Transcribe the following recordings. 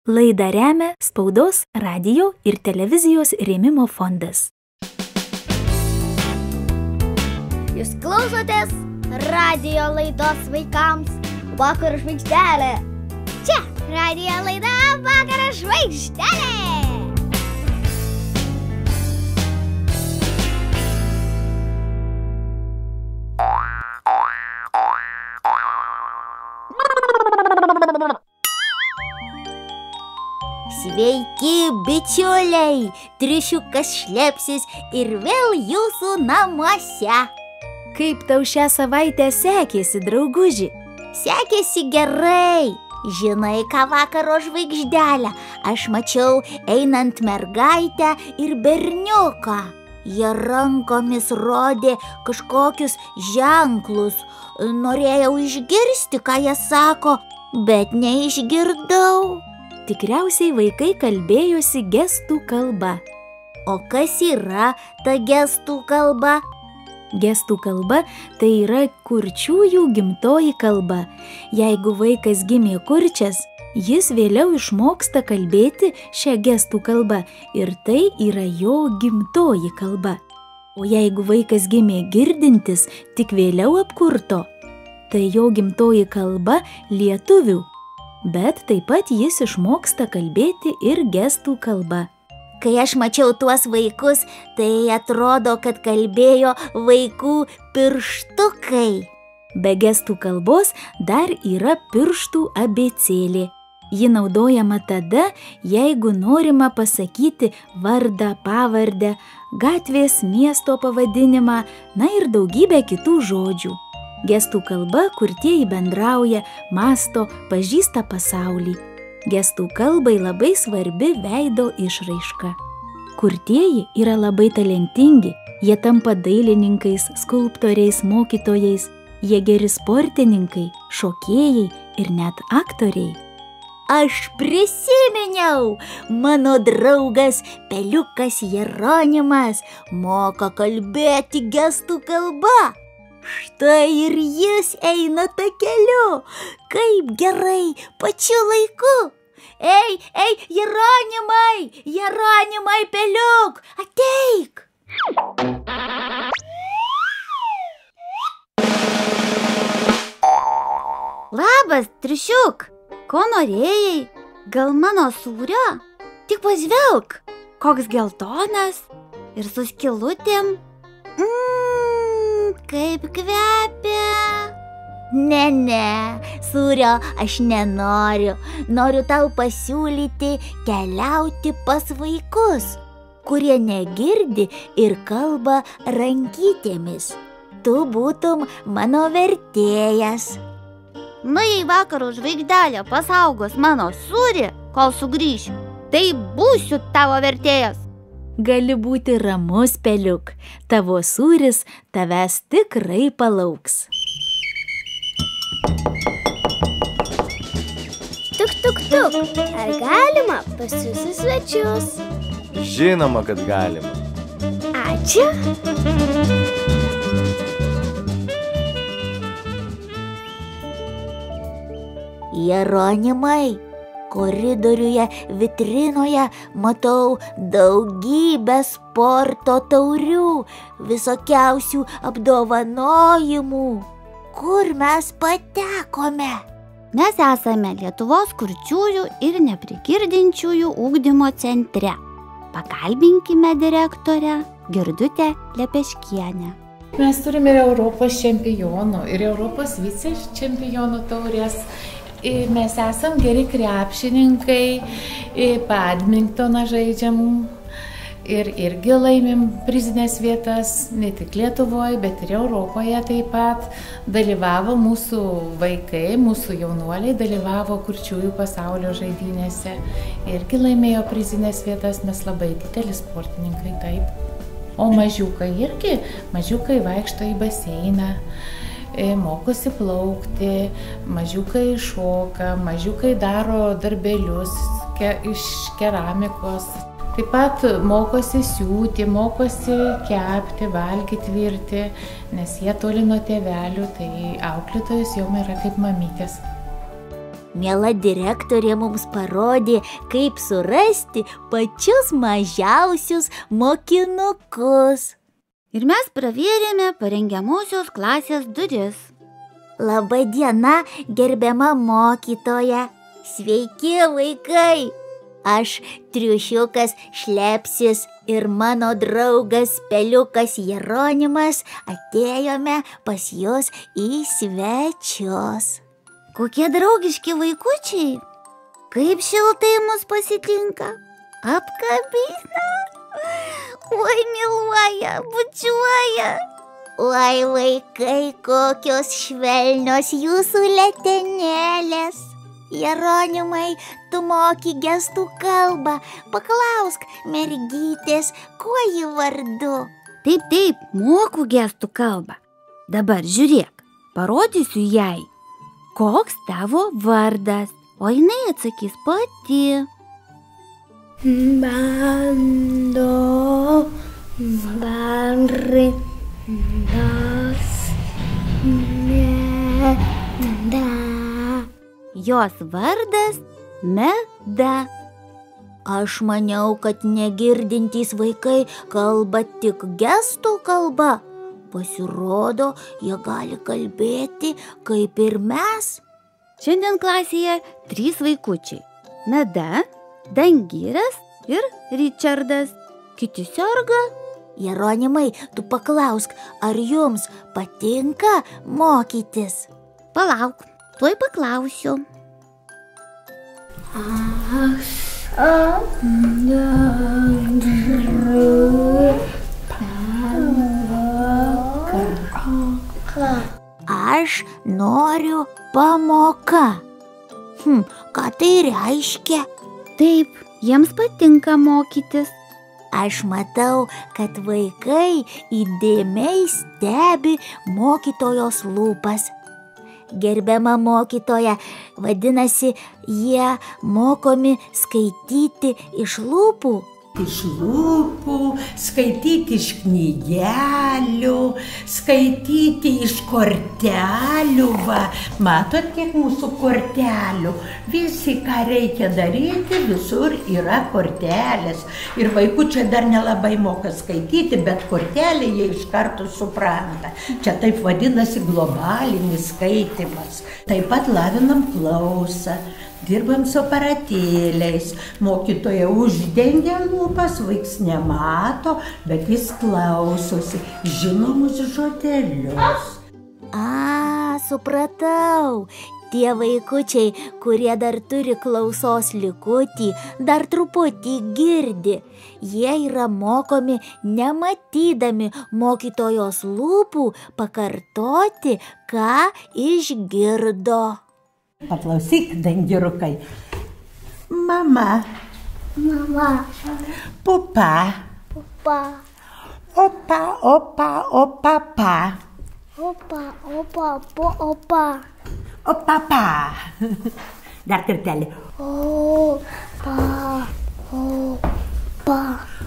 Laidą remia Spaudos, radijo ir televizijos rėmimo fondas. Jūs klausotės radijo laidos vaikams Vakaro žvaigždelė. Čia radijo laida Vakaro žvaigždelė. Sveiki, bičiuliai! Triušiukas Šlepsis ir vėl jūsų namuose. Kaip tau šią savaitę sekėsi, drauguži? Sekėsi gerai. Žinai ką, Vakaro žvaigždelė? Aš mačiau einant mergaitę ir berniuką. Jie rankomis rodė kažkokius ženklus. Norėjau išgirsti, ką jie sako, bet neišgirdau. Tikriausiai vaikai kalbėjosi gestų kalba. O kas yra ta gestų kalba? Gestų kalba tai yra kurčiųjų gimtoji kalba. Jeigu vaikas gimė kurčias, jis vėliau išmoksta kalbėti šią gestų kalbą ir tai yra jo gimtoji kalba. O jeigu vaikas gimė girdintis, tik vėliau apkurto, tai jo gimtoji kalba lietuvių. Bet taip pat jis išmoksta kalbėti ir gestų kalba. Kai aš mačiau tuos vaikus, tai atrodo, kad kalbėjo vaikų pirštukai. Be gestų kalbos dar yra pirštų abėcėlė. Ji naudojama tada, jeigu norima pasakyti vardą, pavardę, gatvės, miesto pavadinimą, na ir daugybę kitų žodžių. Gestų kalba kurtieji bendrauja, mąsto, pažįsta pasaulį. Gestų kalbai labai svarbi veido išraiška. Kurtieji yra labai talentingi, jie tampa dailininkais, skulptoriais, mokytojais, jie geri sportininkai, šokėjai ir net aktoriai. Aš prisiminiau, mano draugas Peliukas Jeronimas moka kalbėti gestų kalba. Štai ir jis eina takeliu. Kaip gerai, pačiu laiku. Ei, Jeronimai, Jeronimai, Peliuk, ateik. Labas, triušiuk. Ko norėjai? Gal mano sūrio? Tik pažvelk, koks geltonas ir su skylutėm. Kaip kvepia. Ne, sūrio aš nenoriu. Noriu tau pasiūlyti keliauti pas vaikus, kurie negirdi ir kalba rankytėmis. Tu būtum mano vertėjas. Jei Vakaro žvaigždelė pasaugos mano sūrį, kol sugrįšiu, tai būsiu tavo vertėjas. Gali būti ramus, Peliuk, tavo sūris tavęs tikrai palauks. Tuk, ar galima pas jūs į svečius? Žinoma, kad galima. Ačiū. Jeronimai, koridoriuje vitrinoje matau daugybę sporto taurių, visokiausių apdovanojimų. Kur mes patekome? Mes esame Lietuvos kurčiųjų ir neprigirdinčiųjų ugdymo centre. Pakalbinkime direktorę Girdutę Lepeškienę. Mes turime ir Europos čempionų, ir Europos vicečempionų taurės. Mes esam geri krepšininkai, badmintoną žaidžiam ir irgi laimim prizinės vietas, ne tik Lietuvoje, bet ir Europoje taip pat. Dalyvavo mūsų vaikai, mūsų jaunuoliai dalyvavo kurčiųjų pasaulio žaidynėse. Irgi laimėjo prizinės vietas, mes labai dideli sportininkai taip. O mažiukai vaikšto į baseiną. Mokosi plaukti, mažiukai šoka, mažiukai daro darbelius iš keramikos. Taip pat mokosi siūti, mokosi kepti, valgyti, virti, nes jie toli nuo tėvelių, tai auklėtojos jau yra kaip mamytės. Miela direktorė mums parodė, kaip surasti pačius mažiausius mokinukus. Ir mes pravėrėme parengiamosios klasės duris. Labą dieną, gerbiama mokytoja. Sveiki, vaikai. Aš Triušiukas Šlepsis ir mano draugas Peliukas Jeronimas atėjome pas jūs į svečius. Kokie draugiški vaikučiai. Kaip šiltai mus pasitinka. Apkabina. Oi, myluoja, bučiuoja. Oi, vaikai, kokios švelnios jūsų letenėlės. Jeronimai, tu moki gestų kalbą. Paklausk mergytės, kuo ji vardu. Taip, moku gestų kalbą. Dabar žiūrėk, parodysiu jai, koks tavo vardas, o jinai atsakys pati. Bando, barri, das, meda. Jos vardas Meda. Aš maniau, kad negirdintys vaikai kalba tik gestų kalba. Pasirodo, jie gali kalbėti kaip ir mes. Šiandien klasėje 3 vaikučiai. Meda, Dangiras ir Ričardas. Kiti serga. Jeronimai, tu paklausk, ar jums patinka mokytis? Palauk, tuoj paklausiu. Aš noriu pamoka. Ką tai reiškia? Taip, jiems patinka mokytis. Aš matau, kad vaikai įdėmiai stebi mokytojos lūpas. Gerbiama mokytoja, vadinasi, jie mokomi skaityti iš lūpų. Iš lūpų, skaityti iš knygelių, skaityti iš kortelių. Va, matot, kiek mūsų kortelių. Visi, ką reikia daryti, visur yra kortelės. Ir vaikučiai dar nelabai moka skaityti, bet kortelė jie iš karto supranta. Čia taip vadinasi globalinis skaitimas. Taip pat lavinam klausą. Dirbam su aparatėliais. Mokytoja uždengia lūpas, vaiks nemato, bet jis klausosi žinomus žodelius. Supratau. Tie vaikučiai, kurie dar turi klausos likutį, dar truputį girdi. Jie yra mokomi nematydami mokytojos lūpų pakartoti, ką išgirdo. Paklausyk, Dangirukai. Mama. Mama. Pupa. Pupa. Opa, opa, opa, pa. Opa, opa, opa. Opa, pa. Dar kartelį. Opa, opa,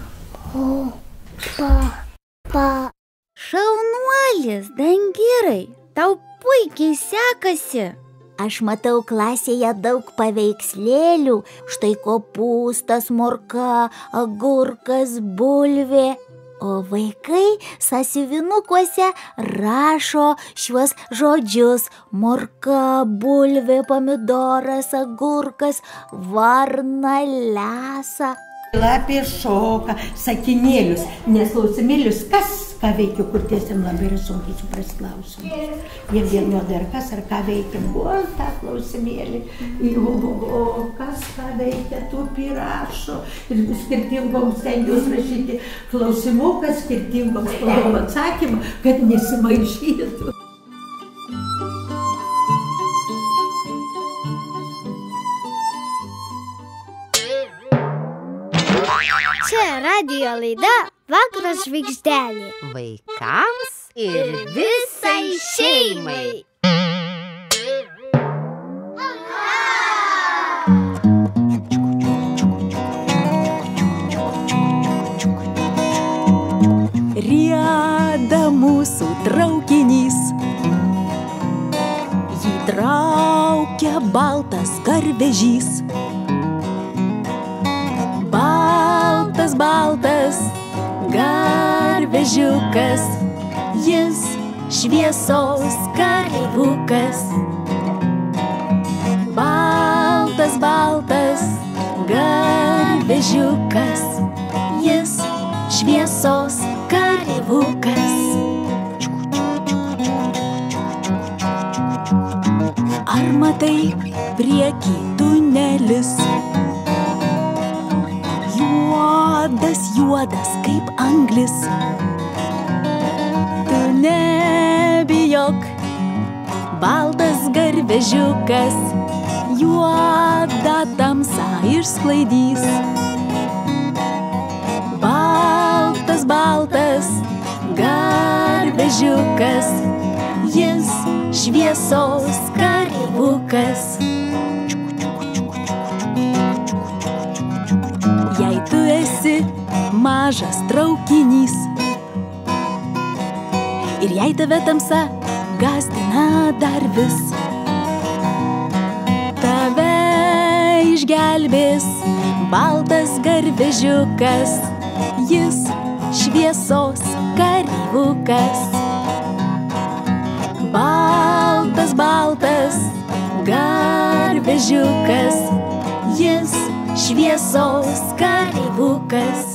opa, pa. Šaunuolis, Dangirai, tau puikiai sekasi. Aš matau klasėje daug paveikslėlių. Štai kopūstas, morka, agurkas, bulvė. O vaikai sąsiuvinukuose rašo šiuos žodžius: morka, bulvė, pomidoras, agurkas, varna lesa. Lapė šoka, sakinėlius, nes klausimėlius, kas ką veikia, kur tiesiam labai yra sunkiai supras klausimą. Jie vienodai ar kas, ar ką veikia, buvo tą klausimėlį. O kas ką veikia, tupi rašo. Ir skirtingoms stengiuosi rašyti klausimuką, skirtingoms spalvom atsakymą, kad nesimaišytų. Čia radijo laida Vakaro žvaigždelė. Vaikams ir visai šeimai. Rieda mūsų traukinys. Jį traukia baltas garvežys. Baltas, baltas garvežiukas, jis šviesos kareivukas. Baltas, baltas garvežiukas, jis šviesos kareivukas. Ar matai prieky tunelis? Juodas, juodas kaip anglis. Tu nebijok, baltas garvežiukas juodą tamsą išsklaidys. Baltas, baltas garvežiukas, jis šviesos kareivukas. Jei tu esi mažas traukinys ir jei tave tamsa gąsdina dar vis, tave išgelbės baltas garvežiukas, jis šviesos kareivukas. Baltas, baltas garvežiukas, jis šviesos kareivukas.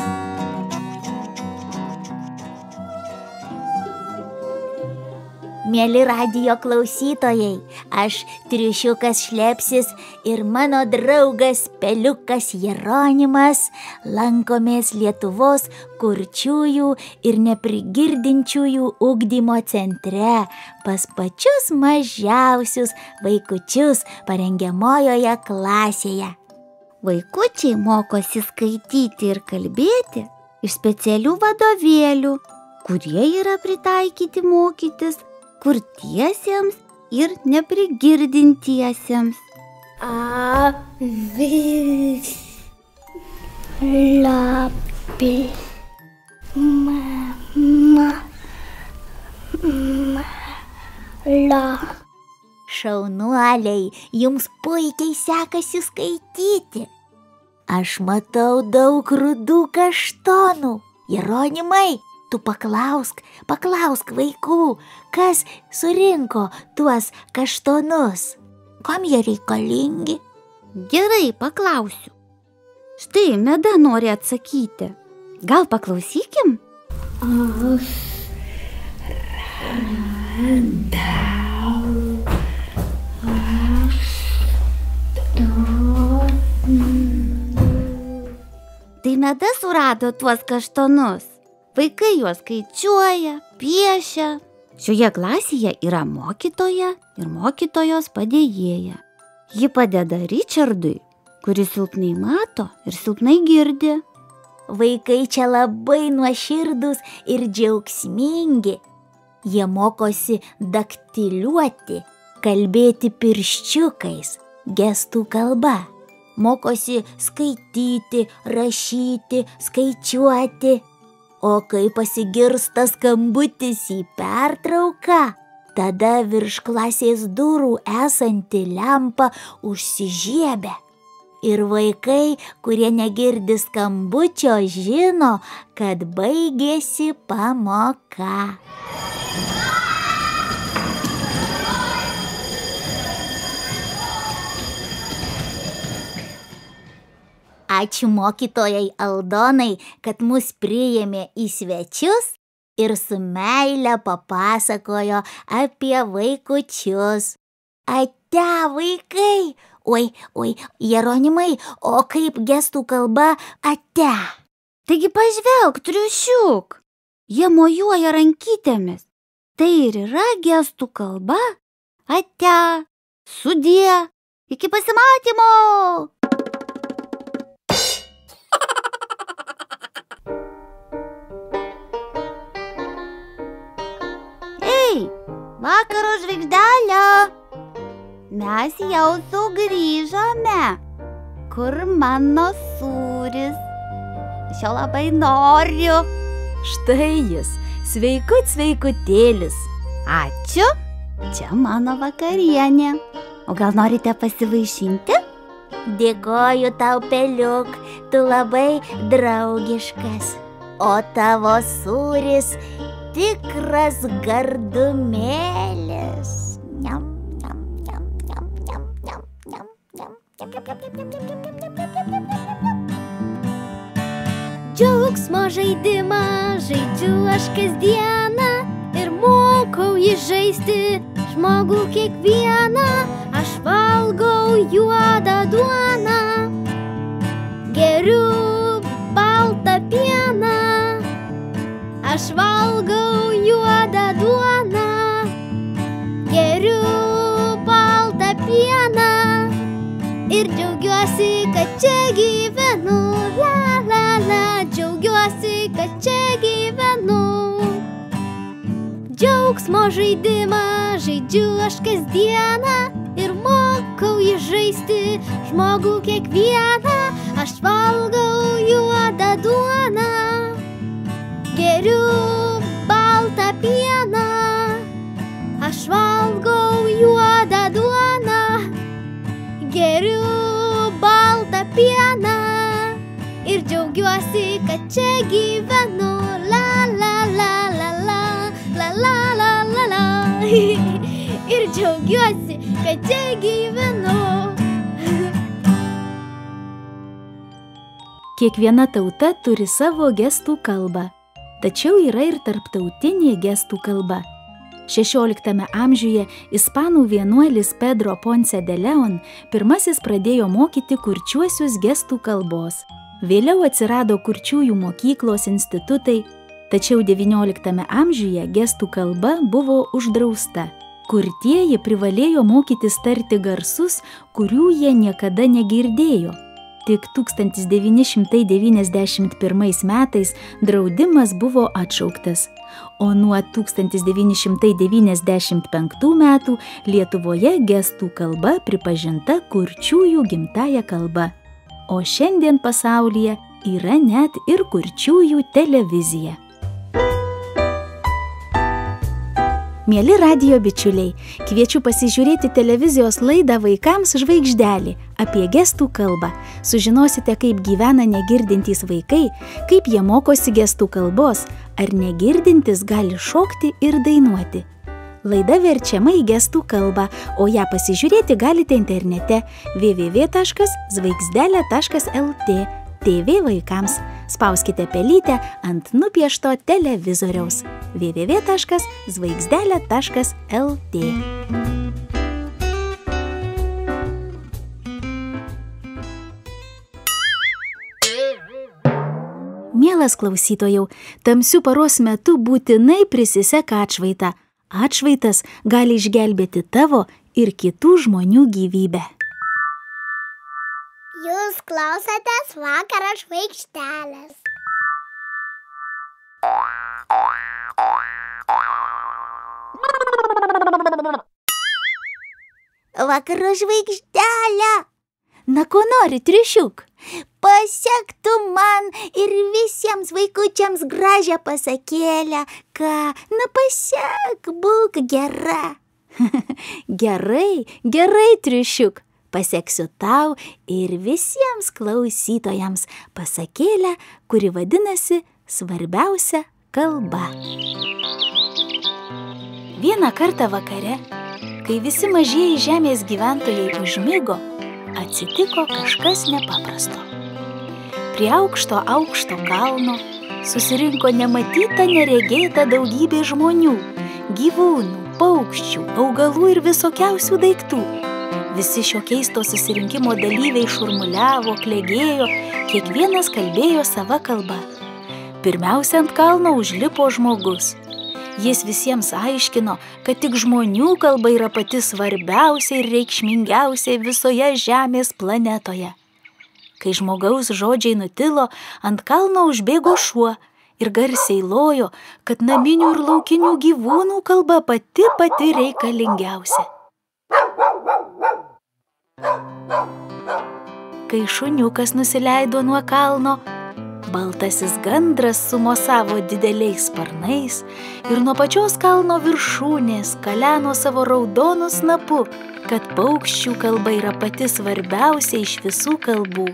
Mieli radijo klausytojai, aš Triušiukas Šlepsis ir mano draugas Peliukas Jeronimas lankomės Lietuvos kurčiųjų ir neprigirdinčiųjų ugdymo centre pas pačius mažiausius vaikučius parengiamojoje klasėje. Vaikučiai mokosi skaityti ir kalbėti iš specialių vadovėlių, kurie yra pritaikyti mokytis kurtiesiems ir neprigirdintiesiems. A, V, lapė, la. Šaunuoliai, jums puikiai sekasi skaityti. Aš matau daug rudų kaštonų. Jeronimai, tu paklausk vaikų, kas surinko tuos kaštonus. Kam jie reikalingi? Gerai, paklausiu. Štai Meda nori atsakyti. Gal paklausykim? Aš Tai Meda surado tuos kaštonus. Vaikai juos skaičiuoja, piešia. Šioje klasėje yra mokytoja ir mokytojos padėjėja. Ji padeda Richardui, kuris silpnai mato ir silpnai girdi. Vaikai čia labai nuoširdūs ir džiaugsmingi. Jie mokosi daktiliuoti, kalbėti pirščiukais, gestų kalba. Mokosi skaityti, rašyti, skaičiuoti. O kai pasigirsta skambutis į pertrauką, tada virš klasės durų esanti lempa užsižiebia. Ir vaikai, kurie negirdi skambučio, žino, kad baigėsi pamoka. Ačiū mokytojai Aldonai, kad mus priėmė į svečius ir su meile papasakojo apie vaikučius. Ate, vaikai! Oi, Jeronimai, o kaip gestų kalba ate? Taigi pažvelk, Triušiuk, jie mojuoja rankytėmis. Tai ir yra gestų kalba ate, sudie, iki pasimatymo! Vakaro žvaigždelė, mes jau sugrįžome. Kur mano sūris? Aš jo labai noriu. Štai jis, sveikutėlis. Ačiū, čia mano vakarienė. O gal norite pasivaišinti? Dėkoju tau, peliuk, tu labai draugiškas. O tavo sūris tikras gardumėlis. Niam, niam, niam, niam, niam, niam, niam, niam, niam, niam. Džiaugsmo žaidimą žaidžiu aš kasdieną ir mokau jį žaisti žmogų kiekvieną. Aš valgau juodą duoną, geriu baltą pieną. Aš valgau juodą duoną, geriu baltą pieną ir džiaugiuosi, kad čia gyvenu. La la la, džiaugiuosi, kad čia gyvenu. Džiaugsmo žaidimą žaidžiu aš kasdieną ir mokau jį žaisti žmogų kiekvieną. Aš valgau juodą duoną, geriu baltą pieną. Aš valgau juodą duoną, geriu baltą pieną ir džiaugiuosi, kad čia gyvenu. La la la la la, la la la la la. Ir džiaugiuosi, kad čia gyvenu. Kiekviena tauta turi savo gestų kalbą, tačiau yra ir tarptautinė gestų kalba. 16 amžiuje ispanų vienuolis Pedro Ponce de Leon pirmasis pradėjo mokyti kurčiuosius gestų kalbos. Vėliau atsirado kurčiųjų mokyklos, institutai, tačiau 19 amžiuje gestų kalba buvo uždrausta. Kurtieji privalėjo mokytis tarti garsus, kurių jie niekada negirdėjo. Tik 1991 metais draudimas buvo atšauktas, o nuo 1995 metų Lietuvoje gestų kalba pripažinta kurčiųjų gimtąja kalba. O šiandien pasaulyje yra net ir kurčiųjų televizija. Mieli radijo bičiuliai, kviečiu pasižiūrėti televizijos laidą Vaikams žvaigždelė apie gestų kalbą. Sužinosite, kaip gyvena negirdintys vaikai, kaip jie mokosi gestų kalbos, ar negirdintys gali šokti ir dainuoti. Laida verčiama į gestų kalbą, o ją pasižiūrėti galite internete www.žvaigždelė.lt. TV vaikams. Spauskite pelytę ant nupiešto televizoriaus www.žvaigždelė.lt. Mielas klausytojau, tamsiu paros metu būtinai prisisek atšvaitą. Atšvaitas gali išgelbėti tavo ir kitų žmonių gyvybę. Jūs klausotės Vakaro žvaigždelės. Vakaro žvaigždelė. Na, ko nori, triušiuk? Pasek tu man ir visiems vaikučiams gražią pasakėlę, na pasek, būk gera. Gerai, gerai, triušiuk. Paseksiu tau ir visiems klausytojams pasakėlę, kuri vadinasi Svarbiausia kalba. Vieną kartą vakare, kai visi mažieji žemės gyventojai užmigo, atsitiko kažkas nepaprasto. Prie aukšto kalno susirinko nematyta, neregėta daugybė žmonių, gyvūnų, paukščių, augalų ir visokiausių daiktų. Visi šio keisto susirinkimo dalyviai šurmuliavo, klegėjo, kiekvienas kalbėjo sava kalba. Pirmiausia ant kalno užlipo žmogus. Jis visiems aiškino, kad tik žmonių kalba yra pati svarbiausia ir reikšmingiausia visoje žemės planetoje. Kai žmogaus žodžiai nutilo, ant kalno užbėgo šuo ir garsiai lojo, kad naminių ir laukinių gyvūnų kalba pati reikalingiausia. Kai šuniukas nusileido nuo kalno, Baltasis gandras sumosavo dideliais sparnais ir nuo pačios kalno viršūnės kaleno savo raudonu snapu, kad paukščių kalba yra pati svarbiausia iš visų kalbų.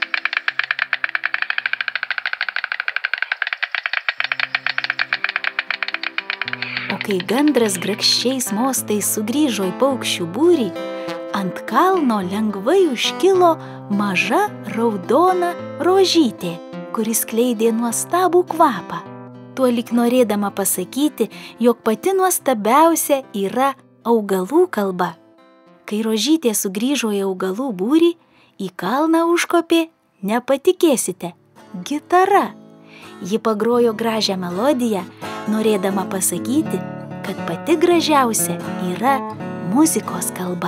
O kai gandras grakščiais mostais sugrįžo į paukščių būrį, ant kalno lengvai užkilo maža raudona rožytė, kuris skleidė nuostabų kvapą. Tuo lyg norėdama pasakyti, jog pati nuostabiausia yra augalų kalba. Kai rožytė sugrįžo į augalų būrį, į kalną užkopė, nepatikėsite, gitara. Ji pagrojo gražią melodiją, norėdama pasakyti, kad pati gražiausia yra muzikos kalba.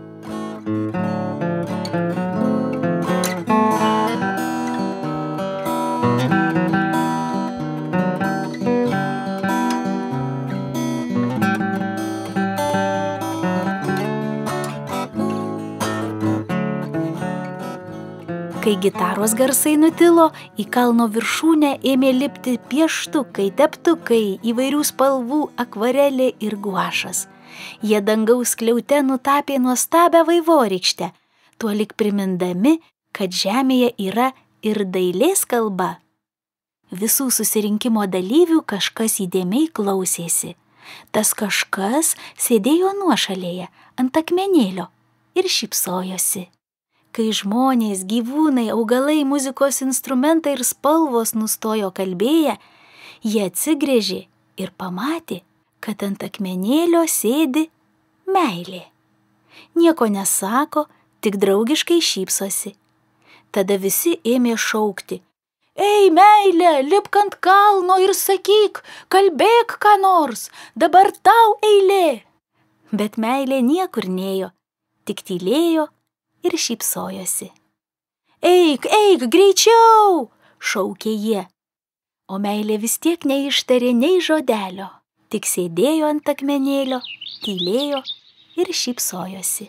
Kai gitaros garsai nutilo, į kalno viršūnę ėmė lipti pieštukai, teptukai, įvairių spalvų akvarelė ir guašas. Jie dangaus skliaute nutapė nuostabią vaivorykštę, tuo lyg primindami, kad žemėje yra ir dailės kalba. Visų susirinkimo dalyvių kažkas įdėmiai klausėsi. Tas kažkas sėdėjo nuošalėje ant akmenėlio ir šypsojosi. Kai žmonės, gyvūnai, augalai, muzikos instrumentai ir spalvos nustojo kalbėję, jie atsigręžė ir pamatė, kad ant akmenėlio sėdi meilė. Nieko nesako, tik draugiškai šypsosi. Tada visi ėmė šaukti: Ei, meilė, lipk ant kalno ir sakyk, kalbėk ką nors, dabar tau eilė. Bet meilė niekur nėjo, tik tylėjo ir šypsojosi. Eik, eik, greičiau, šaukė jie. O meilė vis tiek neištarė nei žodelio, tik sėdėjo ant akmenėlio, tylėjo ir šypsojosi.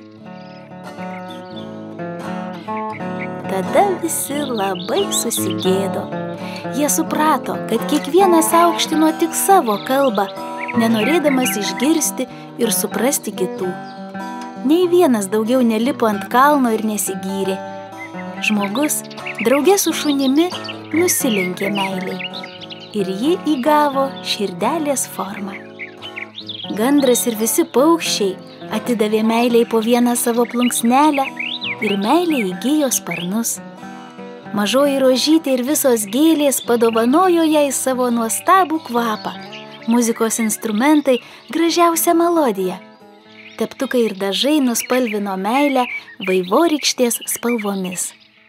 Tada visi labai susigėdo. Jie suprato, kad kiekvienas aukštino tik savo kalbą, nenorėdamas išgirsti ir suprasti kitų. Nei vienas daugiau nelipo ant kalno ir nesigyrė. Žmogus drauge su šunimi nusilenkė meiliai ir ji įgavo širdelės formą. Gandras ir visi paukščiai atidavė meiliai po vieną savo plunksnelę ir meilė įgijo sparnus. Mažoji rožytė ir visos gėlės padovanojo jai savo nuostabų kvapą, muzikos instrumentai gražiausią melodiją. Teptukai ir dažai nuspalvino meilę vaivorykštės spalvomis.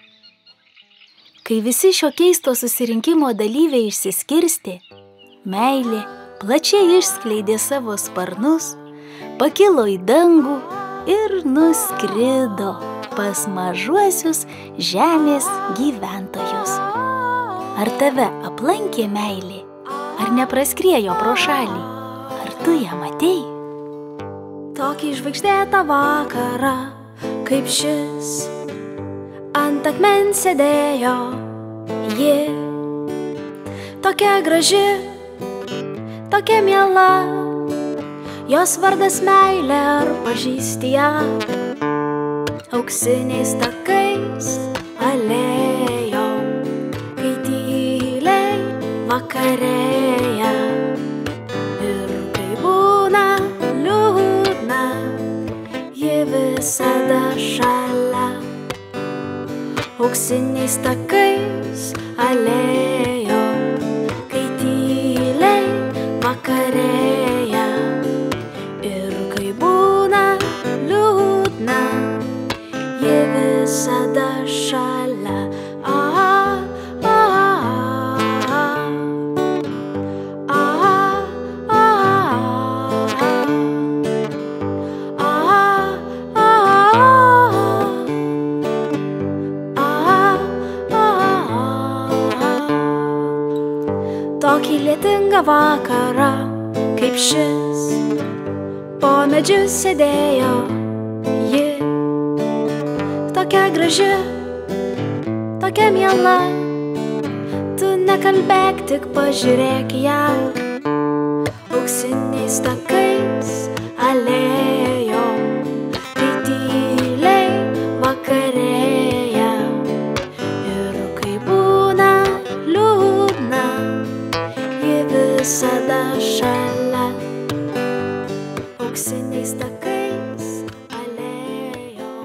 Kai visi šio keisto susirinkimo dalyviai išsiskirstė, meilė plačiai išskleidė savo sparnus, pakilo į dangų ir nuskrido pas mažuosius žemės gyventojus. Ar tave aplankė meilė, ar nepraskriejo pro šalį, ar tu ją matei? Tokį žvaigždėtą vakarą, kaip šis, ant akmens sėdėjo ji. Tokia graži, tokia miela, jos vardas meilė, ar pažįsti ją? Auksiniais takais alėjom, kai tyliai vakarėja. Ir kai būna liūdna, ji visada šalia. Auksiniais takais alėjom, kai tyliai vakarėja. Ir kai būna liūdna, ji visada šalia. Tokį lietingą vakarą, kaip šis, po medžiu sėdėjo ji. Tokia graži, tokia miela, nekalbėk, tik pažiūrėk ją. Auksiniais takais alėjom, kai tyliai vakarėja. Ir kai būna liūdna, ji visada šalia. Auksiniais takais alėjom.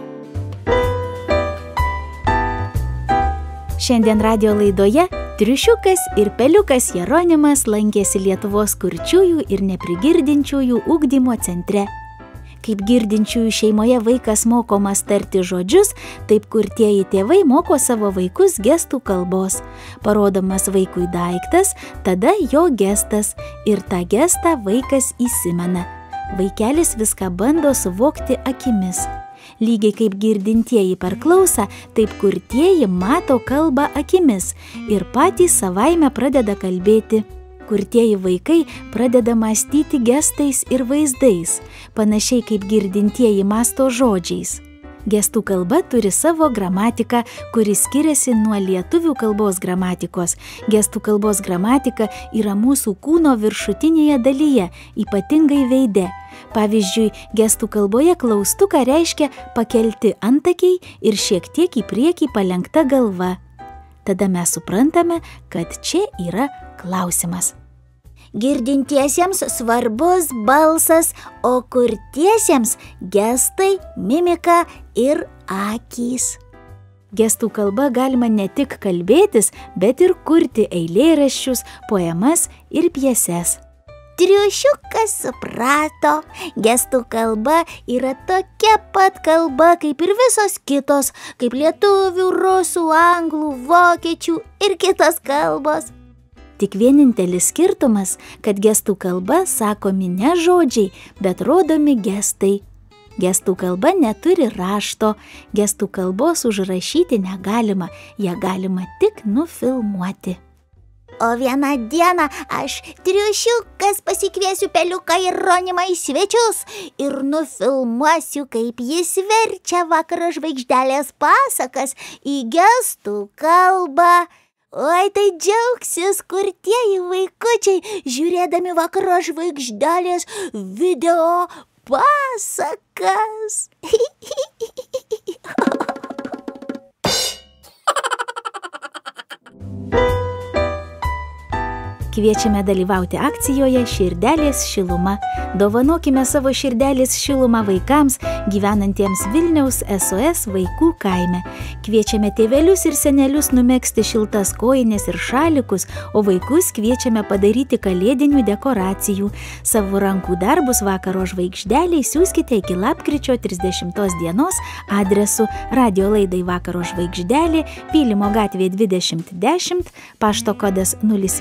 Šiandien radio laidoje Triušiukas ir peliukas Jeronimas lankėsi Lietuvos kurčiųjų ir neprigirdinčiųjų ugdymo centre. Kaip girdinčiųjų šeimoje vaikas mokomas tarti žodžius, taip kurtieji tėvai moko savo vaikus gestų kalbos. Parodomas vaikui daiktas, tada jo gestas ir tą gestą vaikas įsimena. Vaikelis viską bando suvokti akimis. Lygiai kaip girdintieji per klausą, taip kurtieji mato kalbą akimis ir patys savaime pradeda kalbėti. Kurtieji vaikai pradeda mąstyti gestais ir vaizdais, panašiai kaip girdintieji mąsto žodžiais. Gestų kalba turi savo gramatiką, kuri skiriasi nuo lietuvių kalbos gramatikos. Gestų kalbos gramatika yra mūsų kūno viršutinėje dalyje, ypatingai veide. Pavyzdžiui, gestų kalboje klaustuką reiškia pakelti antakiai ir šiek tiek į priekį palenkta galva. Tada mes suprantame, kad čia yra klausimas. Girdintiesiems svarbus balsas, o kurtiesiems gestai, mimika ir akys. Gestų kalba galima ne tik kalbėtis, bet ir kurti eilėraščius, poemas ir pjeses. Triušiukas suprato, gestų kalba yra tokia pat kalba kaip ir visos kitos, kaip lietuvių, rusų, anglų, vokiečių ir kitos kalbos. Tik vienintelis skirtumas, kad gestų kalba sakomi ne žodžiai, bet rodomi gestai. Gestų kalba neturi rašto, gestų kalbos užrašyti negalima, ją galima tik nufilmuoti. O vieną dieną aš, triušiukas, pasikviesiu peliuką Jeronimą į svečius ir nufilmuosiu, kaip jis verčia vakaro žvaigždelės pasakas į gestų kalbą. Oi, tai džiaugsis kurtieji vaikučiai, žiūrėdami vakaro žvaigždelės video pasakas. Kviečiame dalyvauti akcijoje Širdelės šiluma. Dovanokime savo širdelės šilumą vaikams gyvenantiems Vilniaus SOS vaikų kaime. Kviečiame tėvelius ir senelius numegzti šiltas kojines ir šalikus, o vaikus kviečiame padaryti kalėdinių dekoracijų. Savo rankų darbus vakaro žvaigždeliai siųskite iki lapkričio 30 dienos adresu radio laidai Vakaro žvaigždelė, Pylimo gatvė 2010, pašto kodas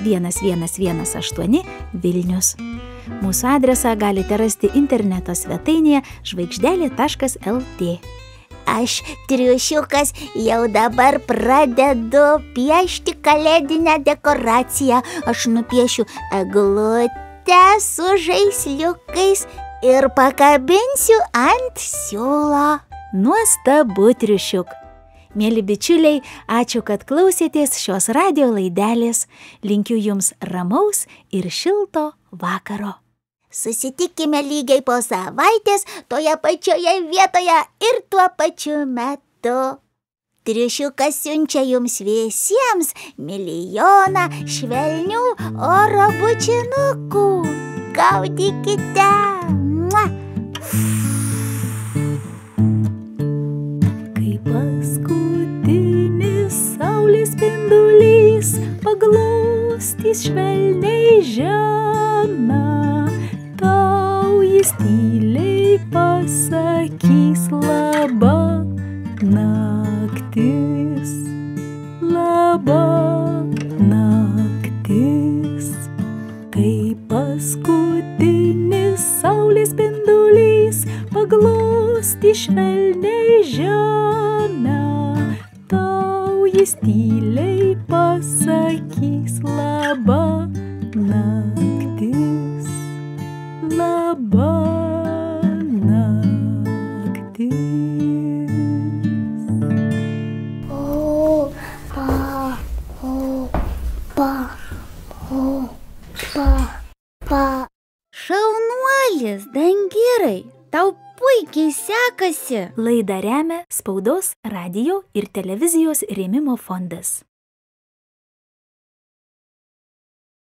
01118 Vilnius. Mūsų adresą galite rasti interneto svetainėje žvaigždelė.lt. Aš, triušiukas, jau dabar pradedu piešti kalėdinę dekoraciją. Aš nupiešiu eglutę su žaisliukais ir pakabinsiu ant siūlo. Nuostabu, triušiuk. Mėly bičiuliai, ačiū, kad klausėtės šios radio laidelės. Linkiu jums ramaus ir šilto vakaro. Susitikime lygiai po savaitės toje pačioje vietoje ir tuo pačiu metu. Triušiukas siunčia jums visiems milijoną švelnių oro bučinukų. Gaudykite! Mua! Kai paskutinis saulės spindulys paglostys švelniai žemę, tau jis tyliai pasakys laba naktis, laba naktis. Kai paskutinis saulės spindulys paglostys švelniai žemę, tau jis tyliai pasakys laba naktis, laba naktis. O, pa. visi. Laidą remia Spaudos, radijo ir televizijos rėmimo fondas.